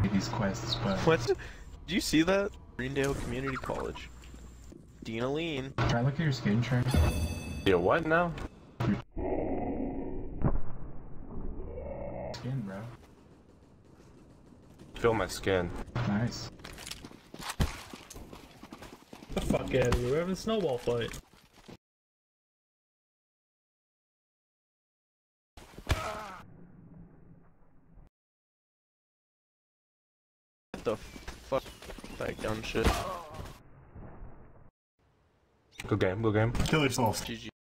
these quests, but... What? Did you see that? Greendale Community College. Dina Lean. Try look at your skin, Trey. Yeah, what now? Skin, bro. Feel my skin. Nice. Get the fuck out of here, we're having a snowball fight. What the fuck? That gun shit. Good game, good game. Kill yourself. GG.